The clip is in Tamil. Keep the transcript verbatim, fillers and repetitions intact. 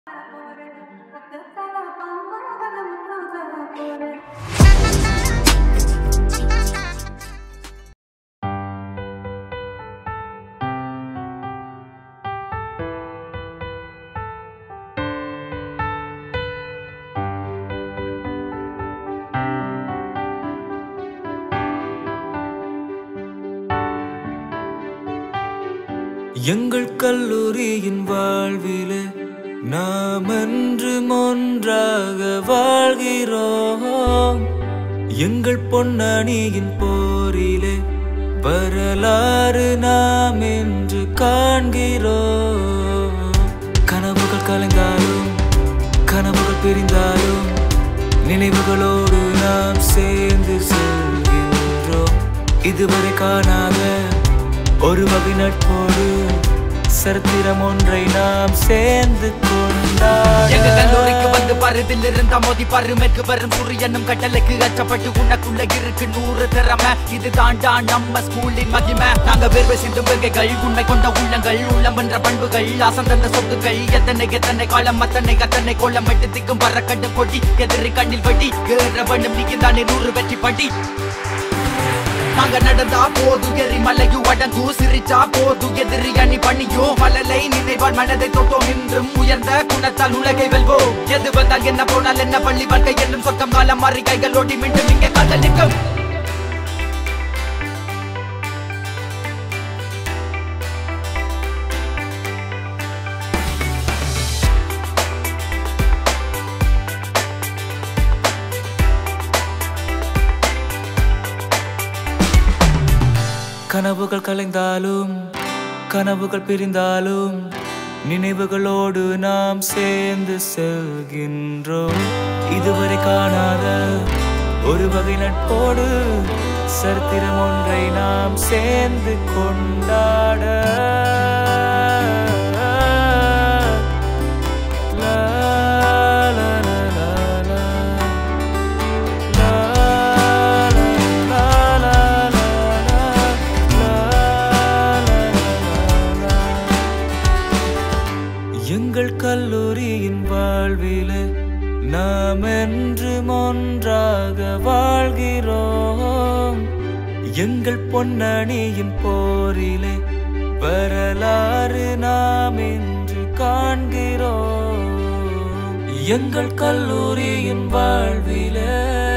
எங்கள் கல்லூரியின் வாழ்விலே நாம் என்றும் ஒன்றாக வாழ்கிறோம். எங்கள் பொன்னணியின் போரிலே வரலாறு நாம் என்று காண்கிறோம். கனவுகள் கலைந்தாலும் கனவுகள் பிரிந்தாலும் நினைவுகளோடு நாம் சேர்ந்து செல்கின்றோம். இதுவரை காணாத ஒரு வகை நட்போடு சரித்திரம் ஒன்றை நாம் சேர்ந்து கொண்டாட எங்க கல்லூரிக்கு வந்து பருதில் இருந்த மோதி பருமைக்கு வரும் சூரியனும் கட்டளைக்கு அச்சப்பட்டு உனக்குள்ள இருக்கு நூறு திறமை. இது தாண்டா நம்ம ஸ்கூலின் மகிமை. நாங்க வேர்வை சிந்தும் வெங்கைகள் உண்மை கொண்ட உள்ளங்கள் உள்ளம் என்ற பண்புகள் அசந்தந்த சொத்துக்கள் எத்தனை எத்தனை காலம் அத்தனை அத்தனை கோலம் விட்டு திக்கும் பறக்கண்டு கொடி எதிரி கண்ணில் வட்டி ஏற வேண்டும் நீ தானே நூறு வெற்றி படி. நாங்க நடந்தா போது எரிமலையு அடங்கு சிரிச்சா போது எதிரி அணி பண்ணியோ மலலை நினைவால் மனதை தொட்டோம் என்றும் உயர்ந்த குணத்தால் உலகை வெல்வோம். எது வந்தால் என்ன போனால் என்ன பள்ளி வாழ்க்கை என்னும் சொத்தம் காலம் மாறி கைகளோடி மீண்டும் இங்கே காதலிக்கும். கனவுகள் கலைந்தாலும் கனவுகள் பிரிந்தாலும் நினைவுகளோடு நாம் சேர்ந்து செல்கின்றோம். இதுவரை காணாத ஒரு வகை நட்போடு சரித்திரம் ஒன்றை நாம் சேர்ந்து கொண்டாட எங்கள் கல்லூரியின் வாழ்விலே நாம் என்றும் ஒன்றாக வாழ்கிறோம். எங்கள் பொன்னணியின் போரிலே வரலாறு நாம் என்று காண்கிறோம். எங்கள் கல்லூரியின் வாழ்விலே